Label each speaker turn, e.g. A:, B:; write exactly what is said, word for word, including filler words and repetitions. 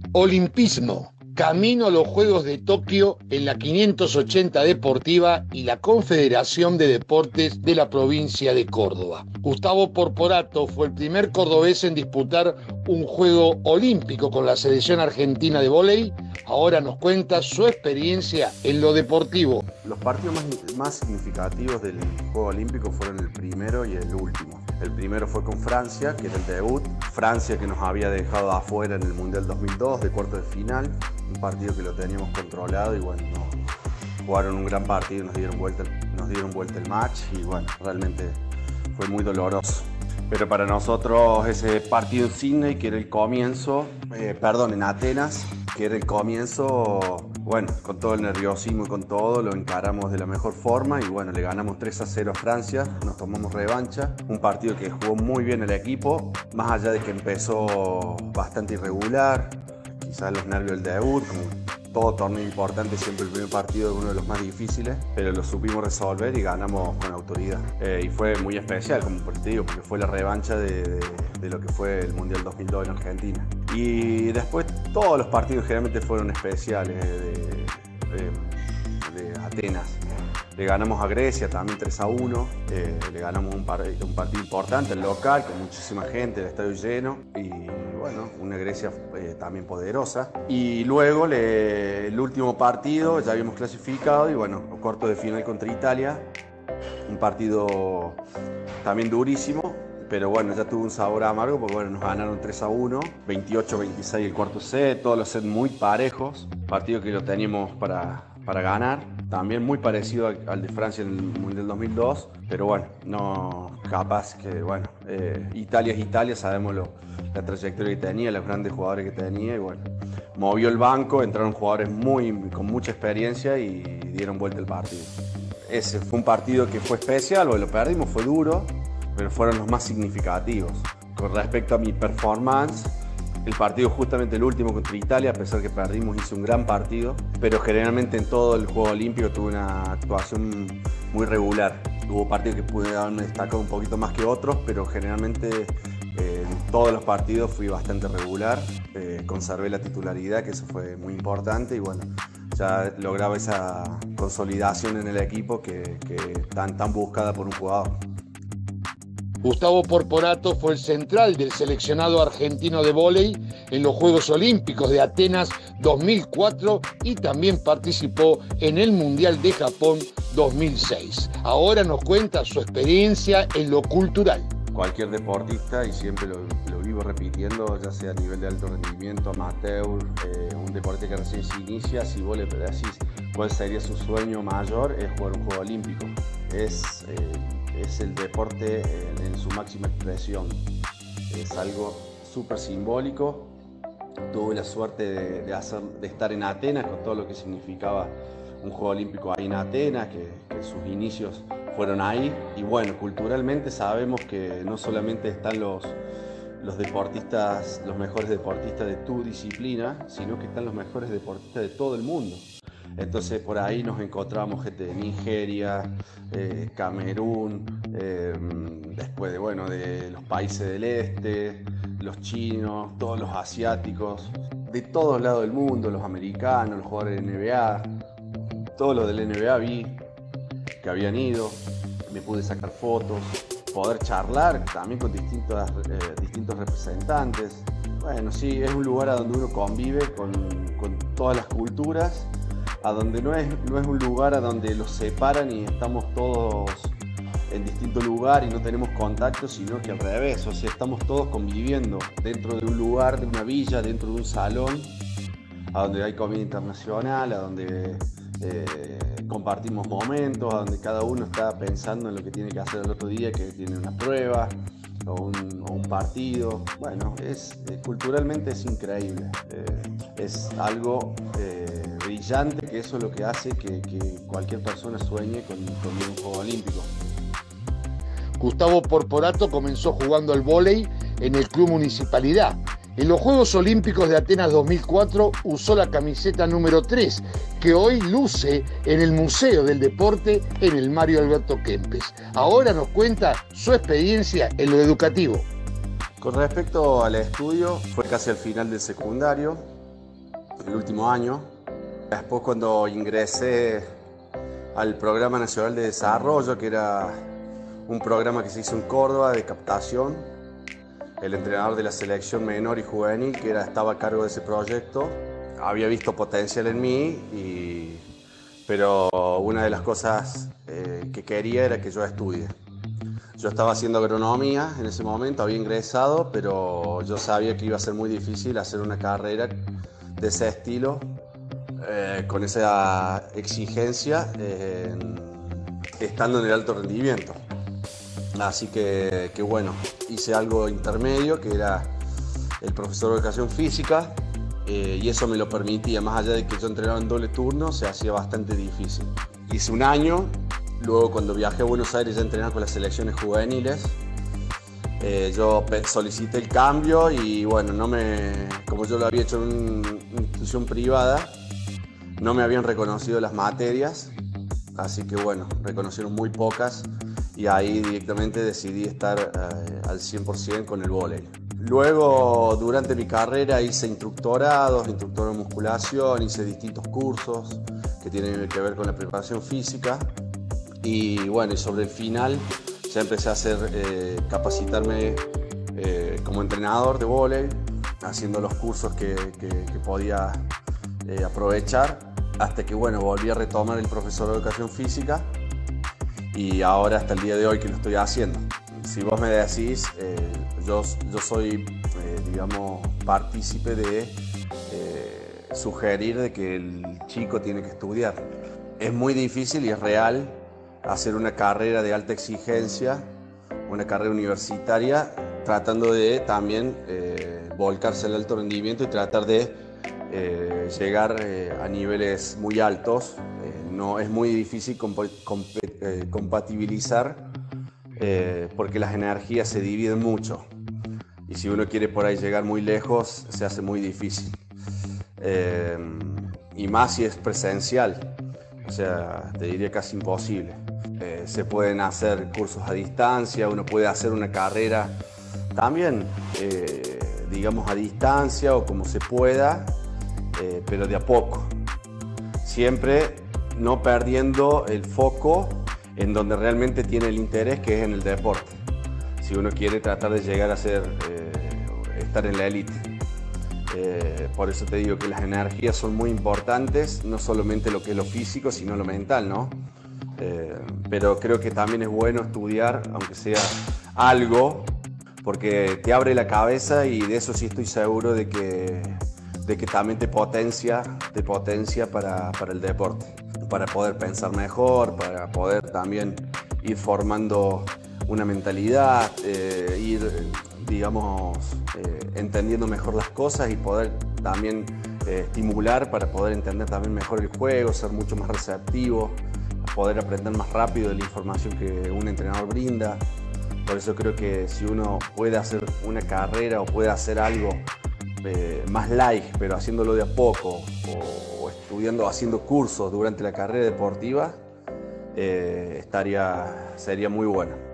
A: Olimpismo, camino a los Juegos de Tokio en la quinientos ochenta Deportiva y la Confederación de Deportes de la provincia de Córdoba. Gustavo Porporato fue el primer cordobés en disputar un juego olímpico con la selección argentina de vóley. Ahora nos cuenta su experiencia en lo deportivo.
B: Los partidos más, más significativos del Juego Olímpico fueron el primero y el último. El primero fue con Francia, que era el debut. Francia, que nos había dejado afuera en el Mundial dos mil dos, de cuarto de final. Un partido que lo teníamos controlado y bueno, no, jugaron un gran partido, nos dieron vuelta, nos dieron vuelta el match y bueno, realmente fue muy doloroso. Pero para nosotros ese partido en Sydney, que era el comienzo, eh, perdón, en Atenas, que era el comienzo, bueno, con todo el nerviosismo y con todo, lo encaramos de la mejor forma y bueno, le ganamos tres a cero a Francia, nos tomamos revancha, un partido que jugó muy bien el equipo, más allá de que empezó bastante irregular, quizás los nervios del debut, como todo torneo importante, siempre el primer partido es uno de los más difíciles, pero lo supimos resolver y ganamos con autoridad. Eh, y fue muy especial, como te digo, porque fue la revancha de, de, de lo que fue el Mundial dos mil dos en Argentina. Y después todos los partidos generalmente fueron especiales de, de, de Atenas. Le ganamos a Grecia también tres a uno, eh, le ganamos un, par un partido importante, el local, con muchísima gente, el estadio lleno y bueno, una Grecia eh, también poderosa. Y luego le, el último partido ya habíamos clasificado y bueno, cuarto de final contra Italia, un partido también durísimo, pero bueno, ya tuvo un sabor amargo porque bueno, nos ganaron tres a uno, veintiocho a veintiséis el cuarto set, todos los sets muy parejos, partido que lo teníamos para... para ganar, también muy parecido al, al de Francia en el Mundial dos mil dos, pero bueno, no capaz que, bueno, eh, Italia es Italia, sabemos lo, la trayectoria que tenía, los grandes jugadores que tenía y bueno, movió el banco, entraron jugadores muy, con mucha experiencia y dieron vuelta el partido. Ese fue un partido que fue especial, lo perdimos, fue duro, pero fueron los más significativos. Con respecto a mi performance, el partido justamente el último contra Italia, a pesar que perdimos, hice un gran partido, pero generalmente en todo el Juego Olímpico tuve una actuación muy regular. Hubo partidos que pude haberme destacado un poquito más que otros, pero generalmente eh, en todos los partidos fui bastante regular, eh, conservé la titularidad, que eso fue muy importante y bueno, ya lograba esa consolidación en el equipo que, que tan, tan buscada por un jugador.
A: Gustavo Porporato fue el central del seleccionado argentino de vóley en los Juegos Olímpicos de Atenas dos mil cuatro y también participó en el Mundial de Japón dos mil seis. Ahora nos cuenta su experiencia en lo cultural.
B: Cualquier deportista, y siempre lo, lo vivo repitiendo, ya sea a nivel de alto rendimiento, amateur, eh, un deporte que recién se inicia, si vos le decís cuál sería su sueño mayor, es jugar un Juego Olímpico. Es... Eh, es el deporte en, en su máxima expresión. Es algo súper simbólico. Tuve la suerte de, de, hacer, de estar en Atenas con todo lo que significaba un Juego Olímpico ahí en Atenas, que, que sus inicios fueron ahí. Y bueno, culturalmente sabemos que no solamente están los, los deportistas, los mejores deportistas de tu disciplina, sino que están los mejores deportistas de todo el mundo. Entonces por ahí nos encontramos gente de Nigeria, eh, Camerún, eh, después de, bueno, de los países del este, los chinos, todos los asiáticos, de todos lados del mundo, los americanos, los jugadores de N B A, todos los del N B A vi que habían ido, me pude sacar fotos, poder charlar también con distintos, eh, distintos representantes. Bueno, sí, es un lugar a donde uno convive con, con todas las culturas, a donde no es, no es un lugar a donde los separan y estamos todos en distinto lugar y no tenemos contacto, sino que al revés, o sea, estamos todos conviviendo dentro de un lugar, de una villa, dentro de un salón, a donde hay comida internacional, a donde eh, compartimos momentos, a donde cada uno está pensando en lo que tiene que hacer el otro día, que tiene una prueba o un, o un partido. Bueno, es, eh, culturalmente es increíble, eh, es algo eh, brillante, que eso es lo que hace que, que cualquier persona sueñe con, con un Juego Olímpico.
A: Gustavo Porporato comenzó jugando al vóley en el Club Municipalidad. En los Juegos Olímpicos de Atenas dos mil cuatro usó la camiseta número tres, que hoy luce en el Museo del Deporte en el Mario Alberto Kempes. Ahora nos cuenta su experiencia en lo educativo.
B: Con respecto al estudio, fue casi al final del secundario. el último año. Después, cuando ingresé al Programa Nacional de Desarrollo, que era un programa que se hizo en Córdoba de captación, el entrenador de la selección menor y juvenil, que era, estaba a cargo de ese proyecto, había visto potencial en mí, y, pero una de las cosas eh, que quería era que yo estudie. Yo estaba haciendo agronomía en ese momento, había ingresado, pero yo sabía que iba a ser muy difícil hacer una carrera de ese estilo, eh, con esa exigencia, eh, estando en el alto rendimiento. Así que, que bueno, hice algo intermedio, que era el profesor de educación física, eh, y eso me lo permitía. Más allá de que yo entrenaba en doble turno, se hacía bastante difícil. Hice un año, luego cuando viajé a Buenos Aires ya entrenar con las selecciones juveniles. Eh, yo solicité el cambio y bueno, no me, como yo lo había hecho en una institución privada, no me habían reconocido las materias, así que bueno, reconocieron muy pocas. Y ahí directamente decidí estar eh, al cien por ciento con el vóley. Luego, durante mi carrera, hice instructorados, instructor de musculación, hice distintos cursos que tienen que ver con la preparación física. Y bueno, y sobre el final ya empecé a hacer, eh, capacitarme eh, como entrenador de vóley, haciendo los cursos que, que, que podía eh, aprovechar, hasta que bueno, volví a retomar el profesor de educación física. Y ahora hasta el día de hoy que lo estoy haciendo. Si vos me decís, eh, yo, yo soy, eh, digamos, partícipe de eh, sugerir de que el chico tiene que estudiar. Es muy difícil y es real hacer una carrera de alta exigencia, una carrera universitaria, tratando de también eh, volcarse al alto rendimiento y tratar de eh, llegar eh, a niveles muy altos. Eh, no, es muy difícil comp comp eh, compatibilizar eh, porque las energías se dividen mucho y si uno quiere por ahí llegar muy lejos se hace muy difícil, eh, y más si es presencial, o sea, te diría casi imposible. Eh, se pueden hacer cursos a distancia, uno puede hacer una carrera también, eh, digamos, a distancia o como se pueda, eh, pero de a poco, siempre no perdiendo el foco en donde realmente tiene el interés, que es en el deporte, si uno quiere tratar de llegar a ser, eh, estar en la élite. Eh, por eso te digo que las energías son muy importantes, no solamente lo que es lo físico, sino lo mental, ¿no? Eh, pero creo que también es bueno estudiar, aunque sea algo, porque te abre la cabeza y de eso sí estoy seguro de que, de que también te potencia, te potencia para, para el deporte, para poder pensar mejor, para poder también ir formando una mentalidad, eh, ir, digamos, eh, entendiendo mejor las cosas y poder también eh, estimular para poder entender también mejor el juego, ser mucho más receptivo, poder aprender más rápido de la información que un entrenador brinda. Por eso creo que si uno puede hacer una carrera o puede hacer algo eh, más light, pero haciéndolo de a poco, o, o estudiando, haciendo cursos durante la carrera deportiva, eh, estaría, sería muy bueno.